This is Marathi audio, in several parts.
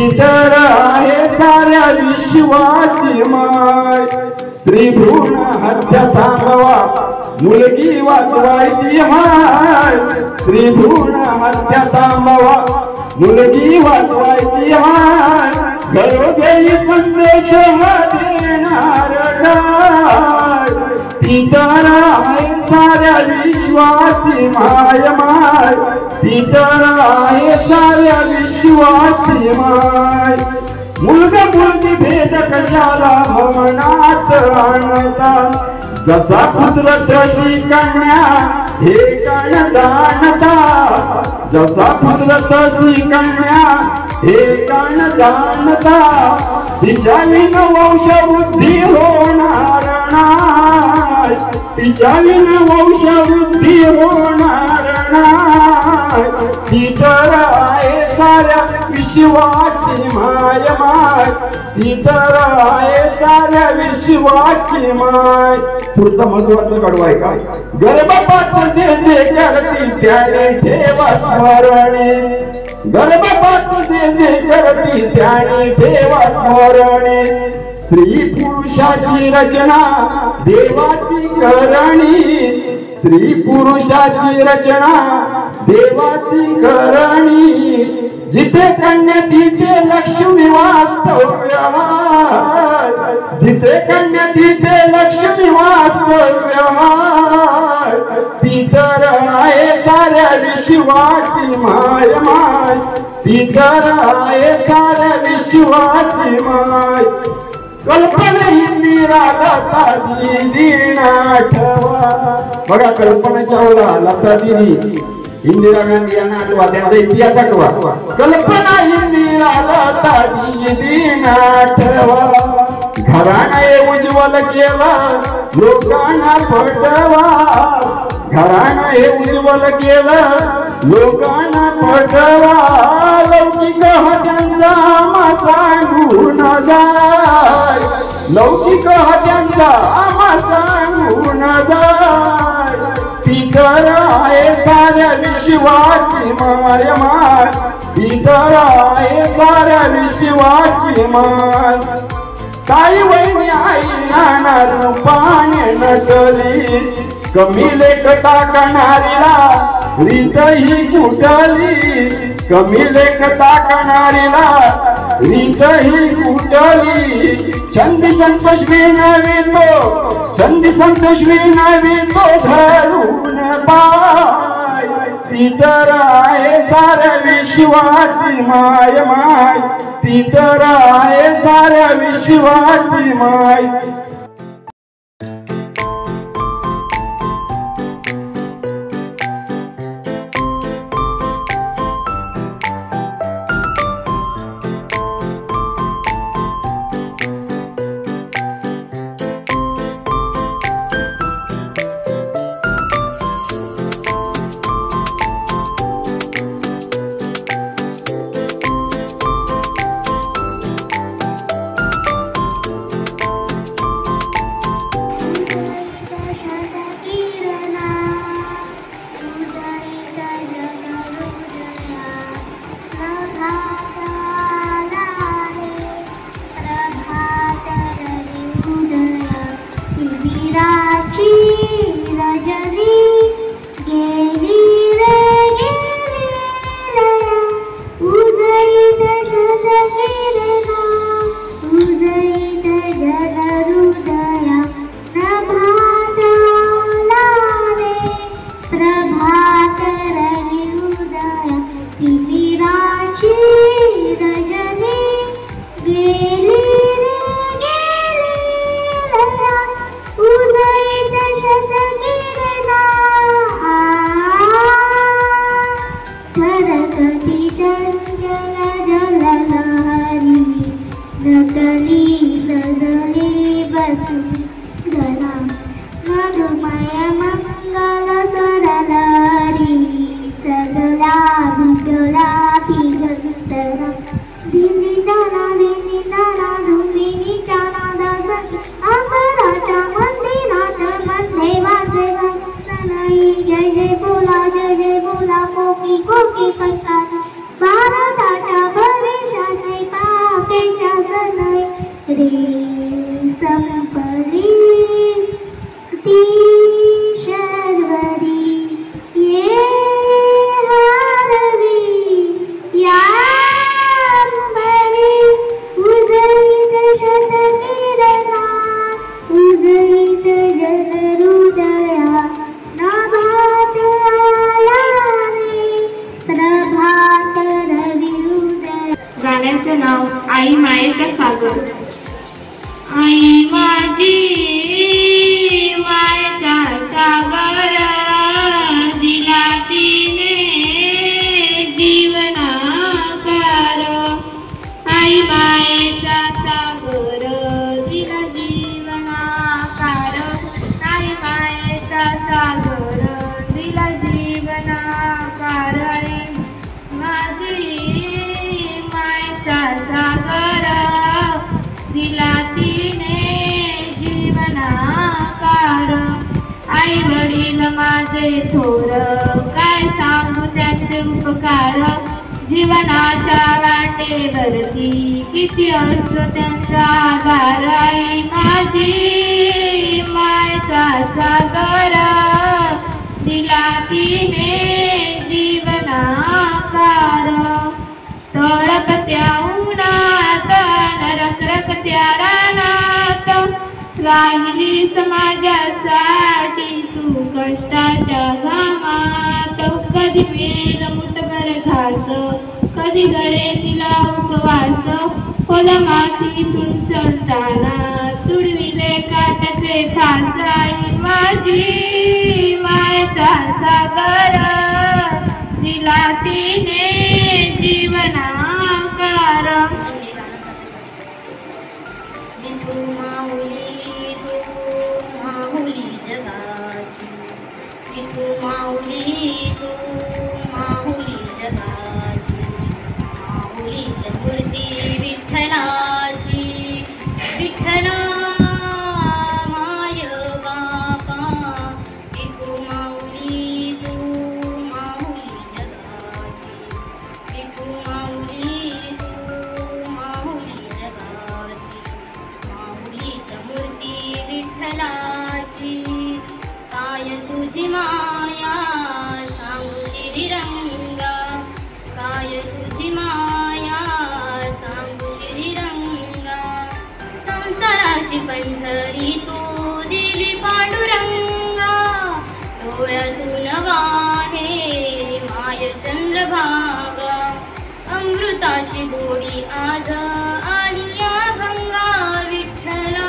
ती तर आहे साऱ्या विश्वाची माय. स्त्री भ्रूण हत्या थांबवा, मुलगी वाचवायची माय. स्त्री भ्रूण हत्या थांबवा, मुलगी वाचवायची माय. घरोघरी संदेश देणार गाय. ती तर आहे साऱ्या विश्वाची माय माय. ती तर आहे साऱ्या विश्वाची माय. मुलगा मुलगी भेद कशाला मनात आणता. जसा पुत्र तशी कन्या हे कण जाणता. जसा पुत्र तशी कन्या हे कण जाणता. तिच्या विन वंशवृद्धी होणार नाही. तिच्या विन वंशवृद्धी होणार नाही. ती तर आहे साऱ्या विश्वाची माय माय. ती तर आहे साऱ्या विश्वाची माय. पुढचं महत्वाचं कडवं आहे का. गर्भपात जे जे करतील त्याने ठेवा स्मरणे. गर्भपात जे जे करतील त्याने ठेवा स्मरणे. स्त्री पुरुषाची रचना देवाची करणी. स्त्री पुरुषाची रचना देवाची करणी. जिथे कन्या तिथे लक्ष्मी वास्तव्य. जिथे कन्या तिथे लक्ष्मी वास्तव्य. ती तर आहे साऱ्या विश्वाची माय माय. ती तर आहे साऱ्या विश्वाची माय. कल्पना इंदिरा दीदी आठवा. बघा कल्पना चावला, लता दीदी, इंदिरा गांधी यांना आठवा, त्यांचा इतिहास आठवा. कल्पना इंदिरा लता दीदी आठवा. घराणे उज्ज्वल केलं लोकांना पटवा. घराणे उज्ज्वल केलं लोकांना पटवा. लौकिक हत्यांचा आम्हा सांगून जाय. लौकिक हत्यांचा आम्हा सांगून जाय. ती तर आहे साऱ्या विश्वाची माय माय. ती तर आहे साऱ्या विश्वाची माय. ताई वहिनी आई नाना रूपाने नटली. कमी लेख टाकणारीला रीत ही कुठली. कमी लेख टाकणारीला रीत ही कुठली. छंदी संतोषवी नवितो, छंदी संतोषवी नवितो धरून पाय. ती तर आहे साऱ्या विश्वाची माय माय. ती तर आहे साऱ्या विश्वाची माय. कोकी कोकी कोकी करतात भारताच्या भविष्याचे संपरी ती शर्वरी ये हारवी यांबरी उदयित शतवीरना उदयित जलहृदया नभात आलावे प्रभात रविउदय. गाण्याचं नाव आई मायेचा सागर. आई माझी मायेचा सागर दिला तिने जीवनाकार. आई मायेचा सागर दिला जीवनाकार. आई मायेचा सागर दिला जीवनाकार. माझी मायेचा सागर दिला तिने जीवनाकार. आई वडील माझे थोर काय सांगू त्यांचे उपकार. जीवनाच्या वाटेवरती किती असतो त्यांचा आधार. आई माझी मायेचा सागर दिला तिने जीवनाकार. तळपत्या उन्हात नरकरकत्या रानात राहिली समाजासाठी तू कष्टाच्या घामात. कधी मिळेल मुठभर घास कधी घडे तिला उपवास. ओला मातीतून चलताना तुडविले काट्याचे फास. आई माझी मायेचा सागर दिला तिने जीवनाकार. तू माऊली जगाची. तू माऊली जगाची. माऊली मूर्ती विठ्ठलाची. विठ्ठला माय बापा. तू माऊली जगाची. तू माऊली जगाची. माऊलीच मूर्ती विठ्ठलाची. काय तुझी माया सांगू श्रीरंगा. काय तुझी माया सांगू श्रीरंगा. संसाराची पंढरी तू दिली पांडुरंगा. डोळ्यातून वाहे माय चंद्रभागा. अमृताची गोडी आज आली या गंगा. विठ्ठला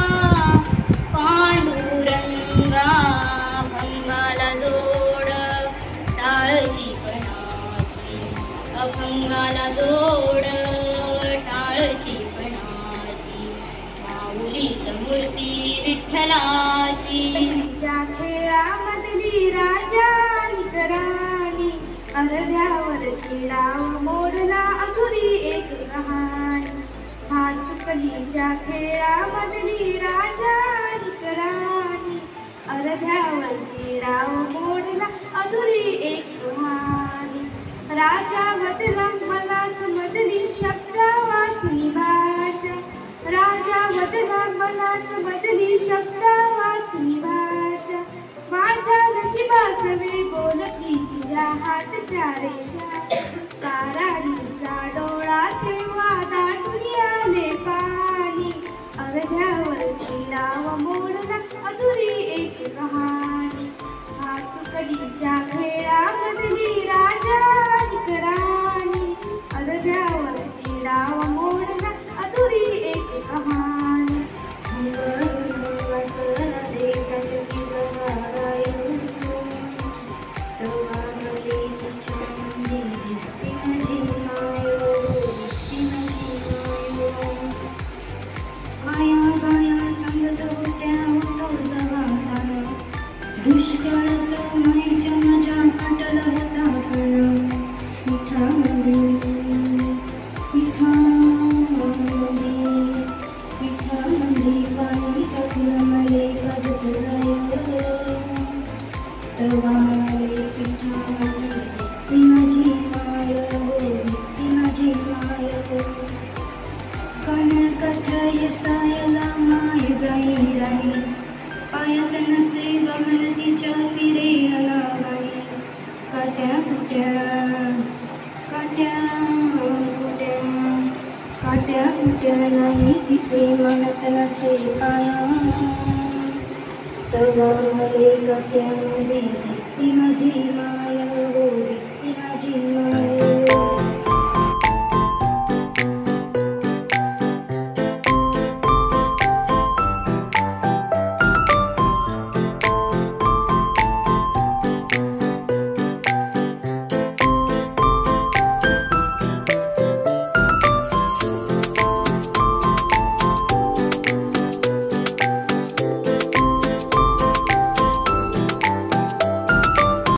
पांडुरंगा भंगाला जोड टाळची पणाची. अभंगाला जोड टाळची पणाची. माऊलीच मूर्ती विठ्ठलाची. ज्या खेळामधली राजा निकराणी अर्ध्यावरची डाव मोडला अधुरी एक कहाणी. हातकलीच्या खेळामधली राजा निकराणी अर्ध्यावरची डाव मोडला अधुरी एक कहाणी. राजा बदला मला समजली शब्द वाचुनी भाषा. राजा बदला मला समजली शब्द वाचुनी भाषा. माझ्या नशिबासवे बोलती तुझ्या हातच्या रेषा. तारांचा डोळा तेव्हा दाटून आले पाणी. अर्ध्यावरची डाव मोडला अधुरी एक कहाणी. हातकलीच्या खेळामधली राजा निकराणी अर्ध्यावरची डाव मोडला अधुरी एक कहाणी. कनकत्रय पायत नसे गगन तिच्या फिरे अनागाने काट्या कुट्या काट्या कुट्या काट्या कुट्या नाही तिथे म्हणत नसे पाया तवाले काट्यामध्ये दिसती माझी माया हो दिसती माझी माया